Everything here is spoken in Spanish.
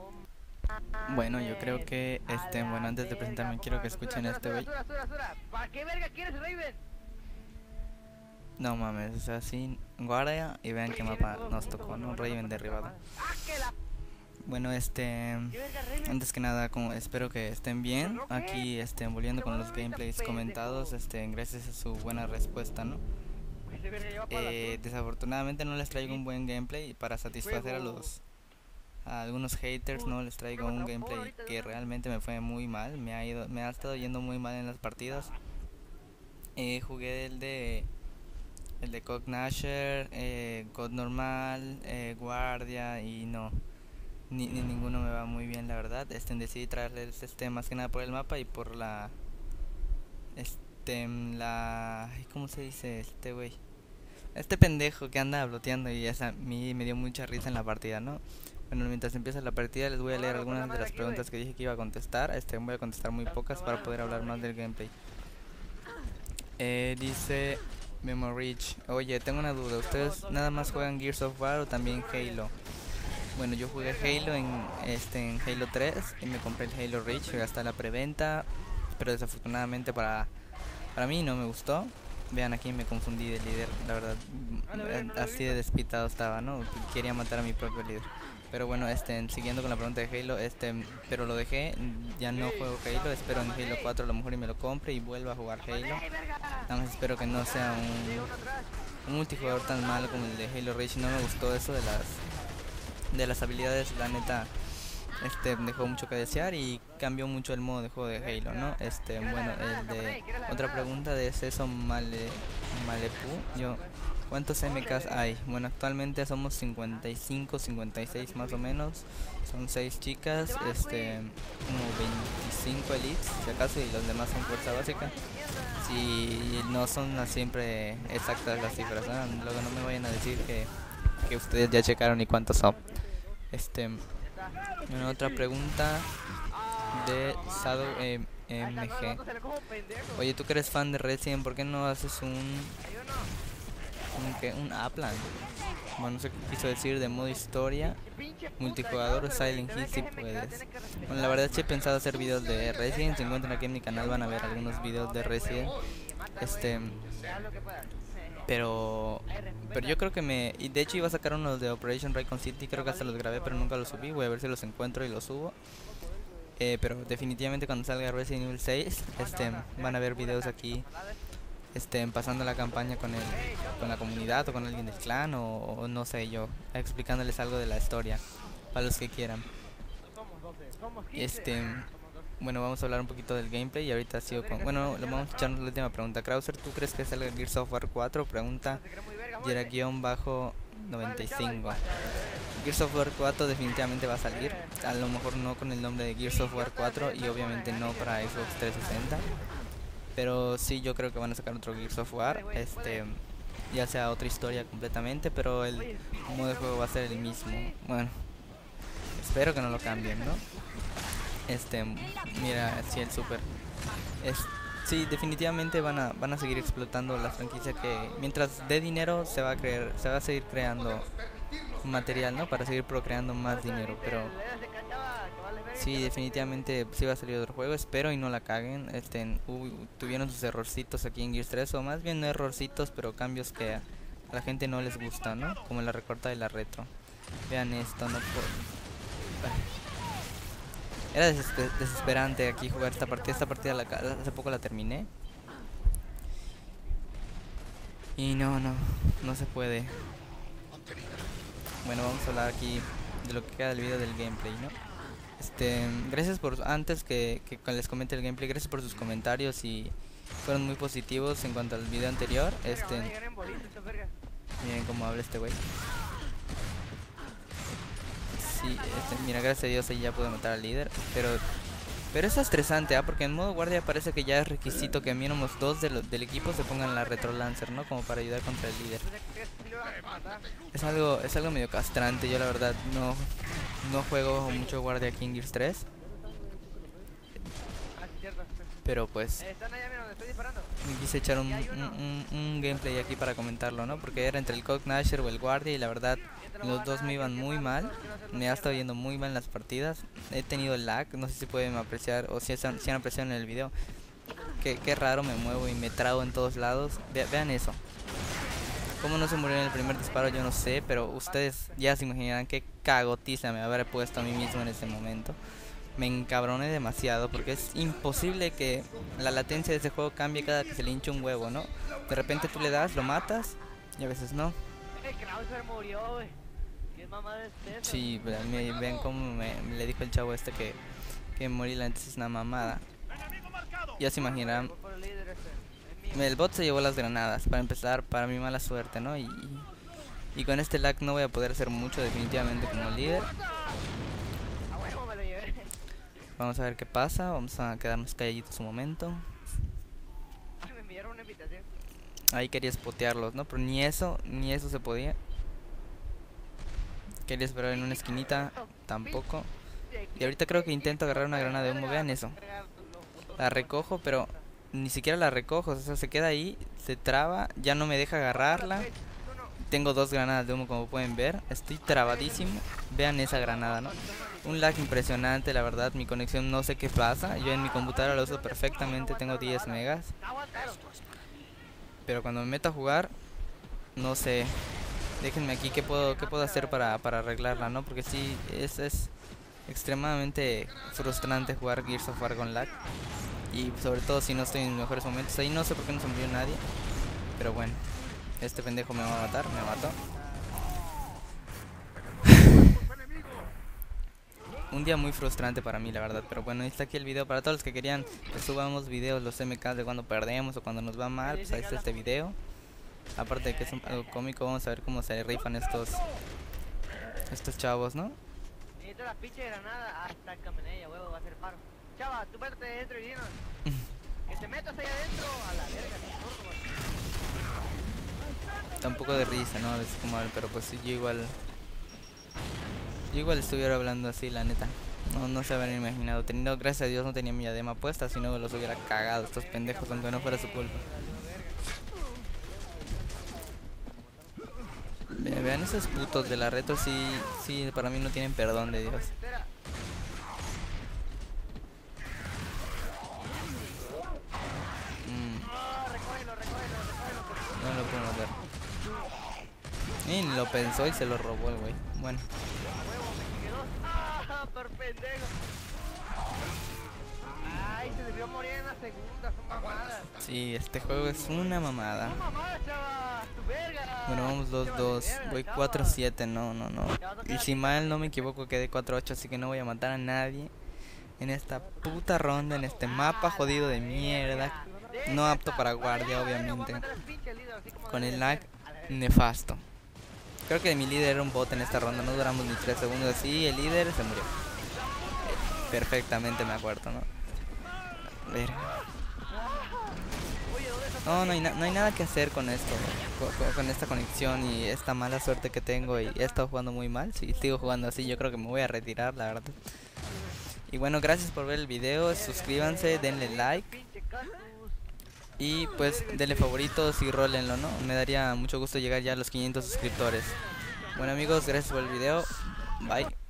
Bueno, yo creo que, bueno, antes de presentarme quiero que escuchen a este güey. ¿Para qué verga quieres Raven? No mames, o sea, sin guardia y vean qué mapa nos tocó, ¿no? Raven derribado. ¡Ah, que la Bueno, ¿qué verga Raven? antes que nada, como espero que estén bien. ¿No qué? Aquí, volviendo con los gameplays comentados, gracias a su buena respuesta, ¿no? Ese verga lleva para la azul. Desafortunadamente no les traigo un buen gameplay para satisfacer a algunos haters, no les traigo un gameplay que realmente me fue muy mal, me ha estado yendo muy mal en las partidas. Jugué el de Cognasher, God normal, guardia y no, ni ninguno me va muy bien la verdad. Decidí traerles más que nada por el mapa y por ay, ¿cómo se dice este güey? Este pendejo que anda bloteando y a mí me dio mucha risa en la partida, ¿no? Bueno, mientras empieza la partida les voy a leer algunas de las preguntas que dije que iba a contestar. Voy a contestar muy pocas para poder hablar más del gameplay. Dice Memorich, oye, tengo una duda, ¿ustedes nada más juegan Gears of War o también Halo? Bueno, yo jugué Halo en Halo 3 y me compré el Halo Reach hasta la preventa, pero desafortunadamente para mí no me gustó. Vean, aquí me confundí de líder, la verdad, así de despistado estaba, ¿no? Quería matar a mi propio líder. Pero bueno, siguiendo con la pregunta de Halo, pero lo dejé, ya no juego Halo, espero en Halo 4 a lo mejor y me lo compre y vuelva a jugar Halo. Nada más espero que no sea un multijugador tan malo como el de Halo Reach. No me gustó eso de las habilidades, la neta. Dejó mucho que desear y cambió mucho el modo de juego de Halo, ¿no? Bueno, otra pregunta de Ceso Malepú, ¿cuántos MKs hay? Bueno, actualmente somos 55, 56 más o menos. Son 6 chicas, como 25 elites, si acaso, y los demás son fuerza básica. Si no son siempre exactas las cifras, ¿no? Luego no me vayan a decir que ustedes ya checaron y cuántos son. Una otra pregunta de Sado MG. Oye, tú que eres fan de Resident, ¿por qué no haces un Upland? Bueno, no sé qué quiso decir de modo historia, multijugador o Silent Hill si puedes. Bueno, la verdad sí he pensado hacer videos de Resident. Si encuentran aquí en mi canal van a ver algunos videos de Resident. Pero yo creo que y de hecho iba a sacar unos de Operation Raycon City, creo que hasta los grabé pero nunca los subí. Voy a ver si los encuentro y los subo. Pero definitivamente cuando salga Resident Evil 6 van a ver videos aquí pasando la campaña con la comunidad o con alguien del clan o no sé yo, explicándoles algo de la historia para los que quieran. Bueno, vamos a hablar un poquito del gameplay y ahorita sigo con... Bueno, le vamos a echar la última pregunta. Krauser, ¿tú crees que salga Gears of War 4? Pregunta Yera-95. Gears of War 4 definitivamente va a salir. A lo mejor no con el nombre de Gears of War 4 y obviamente no para Xbox 360. Pero sí, yo creo que van a sacar otro Gears of War. Ya sea otra historia completamente, pero el modo de juego va a ser el mismo. Bueno, espero que no lo cambien, ¿no? Mira, sí, el super. Sí, definitivamente van a seguir explotando la franquicia, que mientras dé dinero se va a seguir creando material, ¿no? Para seguir procreando más dinero, pero sí, definitivamente sí va a salir otro juego, espero y no la caguen. Tuvieron sus errorcitos aquí en Gears 3, o más bien no errorcitos, pero cambios que a la gente no les gusta, ¿no? Como la recorta de la retro. Vean esto, no era desesperante aquí jugar esta partida. Hace poco la terminé. Y no se puede. Bueno, vamos a hablar aquí de lo que queda del video del gameplay, ¿no? Gracias antes que les comente el gameplay, gracias por sus comentarios y fueron muy positivos en cuanto al video anterior. Miren cómo habla este güey. Sí, mira, gracias a Dios ahí ya pude matar al líder, pero es estresante, porque en modo guardia parece que ya es requisito que mínimo dos del equipo se pongan la Retro Lancer, ¿no? Como para ayudar contra el líder. Es algo medio castrante. Yo la verdad no juego mucho guardia aquí en Gears 3. Pero pues me quise echar un gameplay aquí para comentarlo, ¿no? Porque era entre el Cognasher o el guardia y la verdad Los dos me iban muy mal. Me ha estado yendo muy mal en las partidas. He tenido lag, no sé si pueden apreciar o si han apreciado en el video. Qué raro me muevo y me trago en todos lados. Vean eso. Cómo no se murió en el primer disparo yo no sé, pero ustedes ya se imaginarán qué cagotiza me habré puesto a mí mismo en ese momento. Me encabroné demasiado porque es imposible que la latencia de ese juego cambie cada que se le hincha un huevo, ¿no? De repente tú le das, lo matas y a veces no. El Krauser murió, güey. ¿Qué mamada es esa? Sí, ven cómo le dijo el chavo este que morir la antes es una mamada. Ya se imaginarán. Voy por el líder es mío. El bot se llevó las granadas, para empezar, para mi mala suerte, ¿no? Y con este lag no voy a poder hacer mucho definitivamente como líder. A huevo me lo llevé. Vamos a ver qué pasa, vamos a quedarnos calladitos un momento. Me enviaron una invitación. Ahí quería spotearlos, ¿no? Pero ni eso se podía. Quería esperar en una esquinita, tampoco. Y ahorita creo que intento agarrar una granada de humo, vean eso. La recojo, pero ni siquiera la recojo, o sea, se queda ahí, se traba, ya no me deja agarrarla. Tengo dos granadas de humo como pueden ver, estoy trabadísimo. Vean esa granada, ¿no? Un lag impresionante, la verdad, mi conexión no sé qué pasa. Yo en mi computadora lo uso perfectamente, tengo 10 megas. Pero cuando me meto a jugar, no sé. Déjenme aquí qué puedo hacer para arreglarla, ¿no? Porque sí, es extremadamente frustrante jugar Gears of War con lag. Y sobre todo si no estoy en mis mejores momentos. Ahí no sé por qué no se murió nadie. Pero bueno, este pendejo me va a matar, me mató. Un día muy frustrante para mí, la verdad. Pero bueno, ahí está aquí el video. Para todos los que querían que subamos videos, los MK de cuando perdemos o cuando nos va mal, pues ahí está este video. Aparte de que es algo cómico, vamos a ver cómo se rifan estos chavos, ¿no? Necesito la pinche granada hasta Camenella, huevo, va a ser paro. Chava, tú métete dentro y dinos. Que te metas ahí adentro a la verga, Está un poco de risa, ¿no? Es como, pero pues sí, yo igual estuviera hablando así, la neta. No se habían imaginado. Gracias a Dios no tenía mi diadema puesta, si no los hubiera cagado estos pendejos, aunque no fuera su culpa. Vean esos putos de la retro, sí, para mí no tienen perdón de Dios. No lo puedo matar. Y ni lo pensó y se lo robó el güey. Bueno. por pendejo. Ay, se debió morir en la segunda, son mamadas. Sí, este juego es una mamada. Son mamadas, chava, tu verga. Bueno, vamos 2-2. Voy 4-7, no. Y si mal no me equivoco quedé 4-8, así que no voy a matar a nadie en esta puta ronda, en este mapa jodido de mierda. No apto para guardia, obviamente. Con el lag nefasto. Creo que mi líder era un bot en esta ronda, no duramos ni 3 segundos así, el líder se murió. Perfectamente me acuerdo, ¿no? Verga. No hay nada que hacer con esto, con esta conexión y esta mala suerte que tengo. Y he estado jugando muy mal. Si sigo jugando así, yo creo que me voy a retirar, la verdad. Y bueno, gracias por ver el video. Suscríbanse, denle like. Y pues denle favoritos y rólenlo, ¿no? Me daría mucho gusto llegar ya a los 500 suscriptores. Bueno amigos, gracias por el video. Bye.